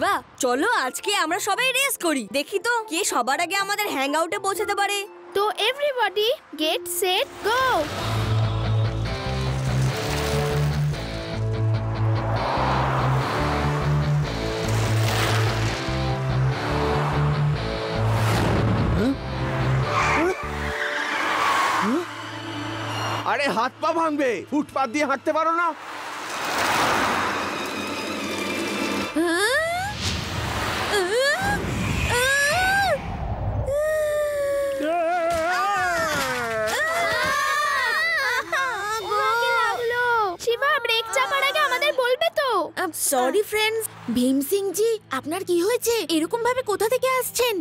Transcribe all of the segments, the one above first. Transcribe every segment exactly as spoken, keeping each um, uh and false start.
শিবা, চলো আজকে আমরা সবাই রেস করি। দেখি তো কে সবার আগে আমাদের হ্যাং আউটে পৌঁছাতে পারে। তো এভরিবডি গেট সেট গো। আরে হাত পা ভাঙবে, ফুটপাত দিয়ে হাঁটতে পারো না? Sorry friends. ভীম সিং জি, আপনার কি হয়েছে? এরকম ভাবে কোথা থেকে আসছেন?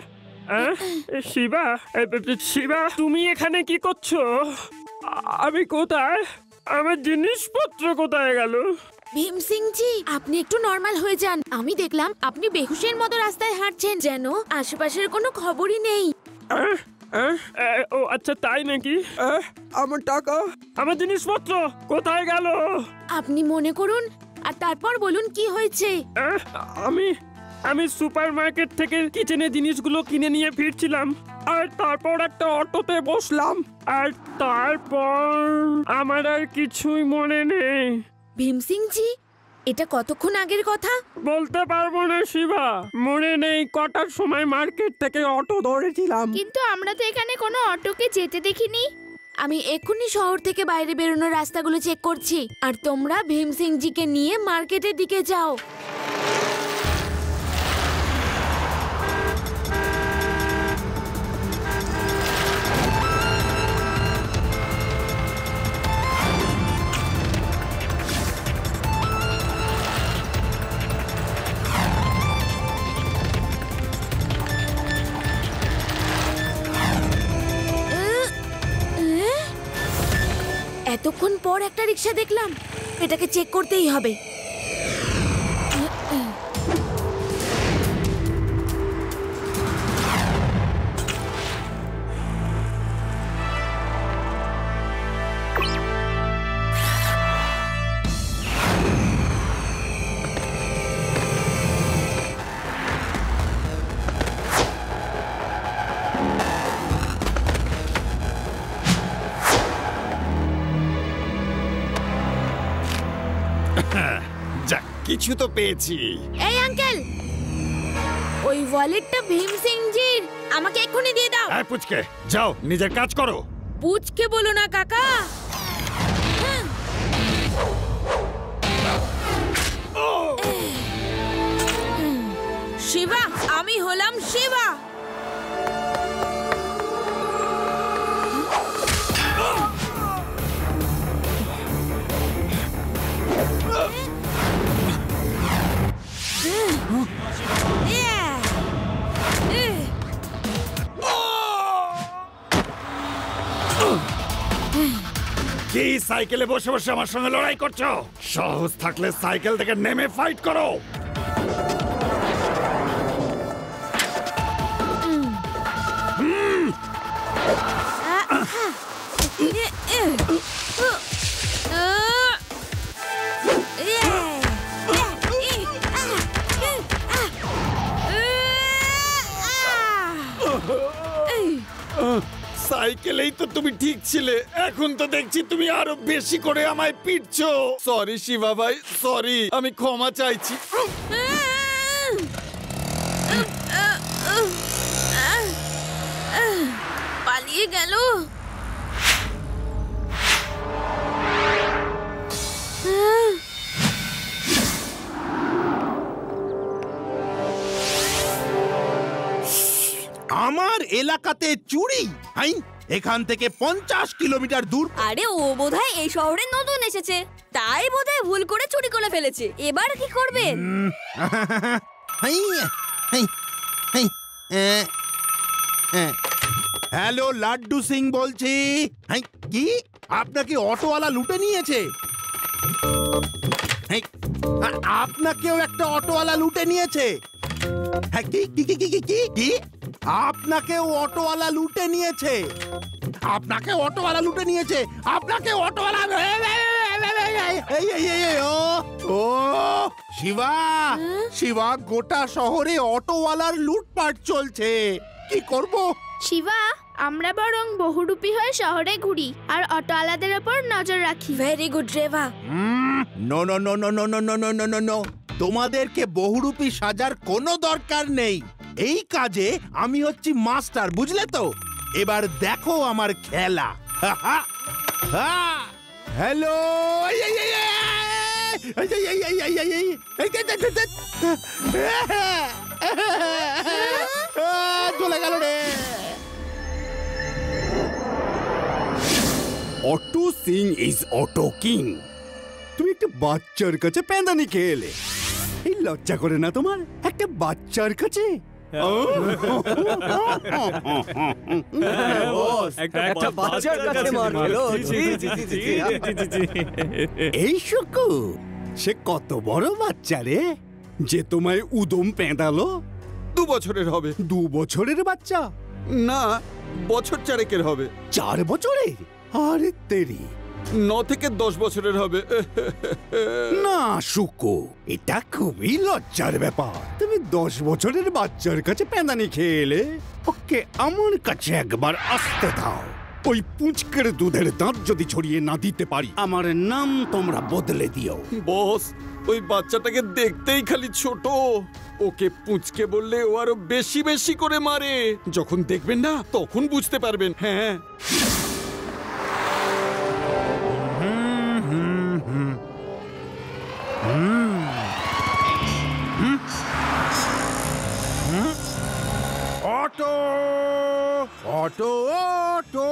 শিবা, শিবা তুমি এখানে কি করছো? আমি কোথায়? আমার জিনিসপত্র কোথায় গেল? ভীম সিং জি, আপনি একটু নরমাল হয়ে যান। আমি দেখলাম আপনি বেহুশের মতো রাস্তায় হাঁটছেন, যেন আশেপাশের কোনো খবরই নেই। ও আচ্ছা, তাই নাকি? আমার টাকা, আমার জিনিসপত্র কোথায় গেল? আপনি মনে করুন আর তারপর বলুন কি হয়েছে। আমি আমি সুপারমার্কেট থেকে কিচেনের জিনিসগুলো কিনে নিয়ে ফিরছিলাম, আর তারপর একটা অটোতে বসলাম, আর তারপর আমার আর কিছুই মনে নেই। ভীম সিং জি, এটা কতক্ষণ আগের কথা? বলতে পারবো না শিবা, মনে নেই কটার সময় মার্কেট থেকে অটো ধরেছিলাম। কিন্তু আমরা তো এখানে কোনো অটোকে যেতে দেখিনি। আমি এক্ষুনি শহর থেকে বাইরে বেরোনোর রাস্তাগুলো চেক করছি, আর তোমরা ভীম সিং জিকে নিয়ে মার্কেটের দিকে যাও। এতক্ষণ পর একটা রিক্সা দেখলাম, এটাকে চেক করতেই হবে। যাক, কিছু তো পেয়েছি। এই আঙ্কেল, ওই ওয়ালেটটা ভীম সিং জির, আমাকে এক্ষুনি দিয়ে দাও। এই পুচকে, যাও নিজের কাজ করো। পুচকে বলো না কাকা। শিবা, আমি হলাম শিবা। কি সাইকেলে বসে বসে আমার সঙ্গে লড়াই করছো? সাহস থাকলে সাইকেল থেকে নেমে ফাইট করো। সাইকেলেই তো তুমি ঠিক ছিলে, এখন তো দেখছি তুমি আরো বেশি করে আমায় পিটছো। সরি শিবা ভাই, সরি, আমি ক্ষমা চাইছি। পালিয়ে গেল। আমার এলাকাতে চুরি? হাই, এখান থেকে পঞ্চাশ কিলোমিটার দূর। আরে ও বোধহয় এই শহরে নতুন এসেছে, তাই বোধহয় ভুল করে চুরি করে ফেলেছে। এবার কি করবেন? হ্যালো, লাড্ডু সিং বলছি। হাই, কি আপনাকে অটোওয়ালা লুটে নিয়েছে? হাই, আপনাকেও একটা অটোওয়ালা লুটে নিয়েছে? হ্যাঁ, কি কি কি কি কি কি আপনাকে অটোওয়ালা লুটে নিয়েছে? আপনাকে অটোওয়ালা লুটে নিয়েছে? আপনাকে অটোওয়ালা এই, এই, এই, এই, ও ও শিবা শিবা, গোটা শহরে অটোওয়ালার লুটপাট চলছে, কি করব? শিবা, আমরা বরং বহুরূপী হয়ে শহরে ঘুরি আর অটোওয়ালাদের ওপর নজর রাখি। Very good Reva. No no no no no no no no no no no তোমাদেরকে বহুরূপী সাজার কোনো দরকার নেই। এই কাজে আমি হচ্ছি মাস্টার, বুঝলে তো? এবার দেখো আমার খেলা। হ্যালো, চলে গেল রে। Auto Singh is auto king. তুমি একটা বাচ্চার কাছে প্যাঁদানি খেয়ে এলে, এই লজ্জা করে না তোমার? একটা বাচ্চার কাছে একটা বাচ্চার কাছে মার খেলো। এই শুকু, সে কত বড় বাচ্চা রে যে তোমায় উদম পেঁদালো? দু বছরের হবে। দু বছরের বাচ্চা না, বছর চারেকের হবে। চার বছরের? আরে তেরি, ন থেকে দশ বছরের হবে। না শুকু, এটা খুবই লজ্জার ব্যাপার। তুমি দশ বছরের বাচ্চার কাছে প্যাঁদানি খেয়ে এলে। ওকে আমার কাছে একবার আসতে দাও। ওই পুঁচকের দুধের দাঁত যদি ছড়িয়ে না দিতে পারি, আমার নাম তোমরা বদলে দিও। বস, ওই বাচ্চাটাকে দেখতেই খালি ছোট। ওকে পুঁচকে বললে ও আরো বেশি বেশি করে মারে। যখন দেখবেন না তখন বুঝতে পারবেন। হ্যাঁ, অটো অটো অটো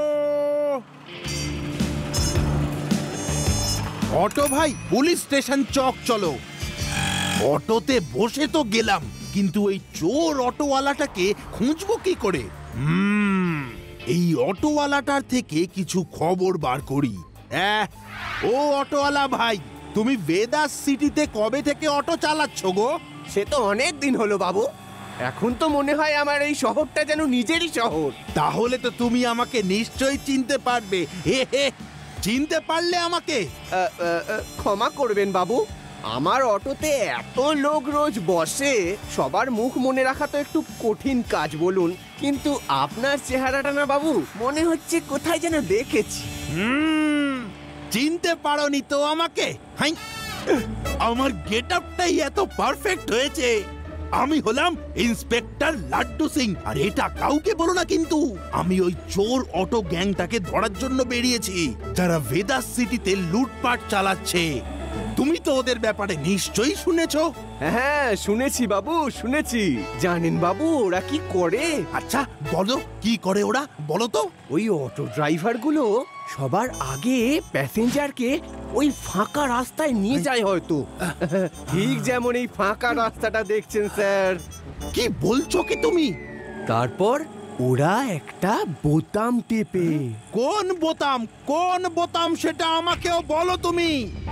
অটো ভাই, পুলিশ স্টেশন চক চলো। অটোতে বসে তো গেলাম, কিন্তু এই চোর অটোওয়ালাটাকে খুঁজবো কি করে? হুম, এই অটোওয়ালাটার থেকে কিছু খবর বার করি। আহ, ও অটোওয়ালা ভাই, তুমি বেদাস সিটিতে কবে থেকে অটো চালাচ্ছ গো? সে তো অনেক দিন হলো বাবু। এখন তো মনে হয় আমার এই শহরটা যেন নিজেরই শহর। তাহলে তো তুমি আমাকে নিশ্চয়ই চিনতে পারবে। হে হে, চিনতে পারলে আমাকে? আ, আ, আ, ক্ষমা করবেন বাবু, আমার অটোতে এত লোক রোজ বসে, সবার মুখ মনে রাখা তো একটু কঠিন কাজ বলুন। কিন্তু আপনার চেহারাটা না বাবু, মনে হচ্ছে কোথায় যেন দেখেছি। হুম, চিনতে পারোনি তো আমাকে? হাই, আমার গেটআপটাই এত পারফেক্ট হয়েছে। আমি হলাম ইন্সপেক্টর লাড্ডু সিং, আর এটা কাউকে বলো না কিন্তু। আমি ওই চোর অটো গ্যাংটাকে ধরার জন্য বেরিয়েছি, যারা ভেদাস সিটিতে লুটপাট চালাচ্ছে। তুমি তো ওদের ব্যাপারে নিশ্চয়ই শুনেছো। হ্যাঁ শুনেছি বাবু, শুনেছি। জানেন বাবু ওরা কি করে? আচ্ছা বলো, কি করে ওরা? বলো তো। ওই অটো ড্রাইভার গুলো সবার আগে প্যাসেঞ্জারকে ওই ফাঁকা রাস্তায় নিয়ে যায় হয়তো। ঠিক যেমন এই ফাঁকা রাস্তাটা দেখছেন স্যার। কি বলছো কি তুমি? তারপর ওরা একটা বোতাম টেপে। কোন বোতাম? কোন বোতাম সেটা আমাকেও বলো তুমি।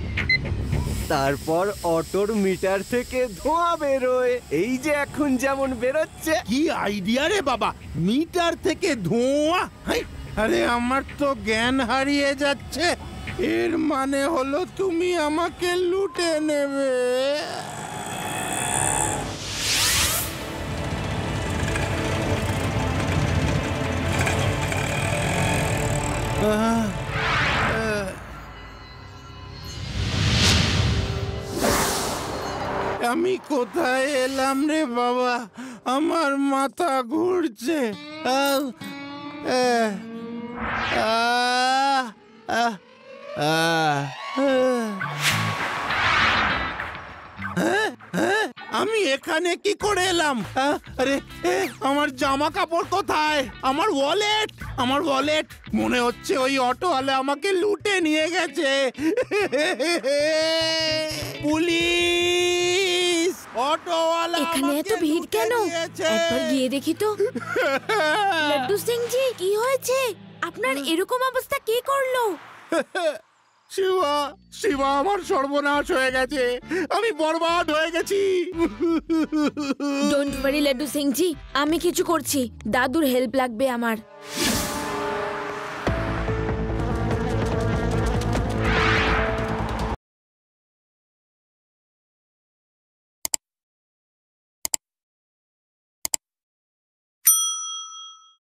তারপর অটোর মিটার থেকে ধোঁয়া বেরোয়, এই যে এখন যেমন বেরোচ্ছে। কি আইডিয়া রে বাবা, মিটার থেকে ধোঁয়া! হাই, আরে আমার তো জ্ঞান হারিয়ে যাচ্ছে। এর মানে হলো তুমি আমাকে লুটে নেবে। আহ, আহ। আমি কোথায় এলাম রে বাবা? আমার মাথা ঘুরছে। আহ, আহ, আহ, আহ, আহ, হ্যাঁ, হ্যাঁ, আমি এখানে কি করে এলাম? আহ, আরে এ, আমার জামা কাপড় কোথায়? আমার ওয়ালেট, আমার ওয়ালেট। মনে হচ্ছে ওই অটোওয়ালা আমাকে লুটে নিয়ে গেছে। পুলিশ! অটোওয়ালা এখানে এত ভিড় কেন? একবার গিয়ে দেখি তো। লাড্ডু সিং জি, কি হয়েছে? আপনার এরকম অবস্থা কে করলো? শিবা, শিবা, আমার সর্বনাশ হয়ে গেছে। আমি বরবাদ হয়ে গেছি। ডোন্ট ওয়ারি লাড্ডু সিং জি, আমি কিছু করছি। দাদুর হেল্প লাগবে আমার।